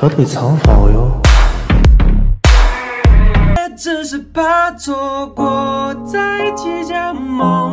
他对长发哟。 只是怕错过，在计较梦。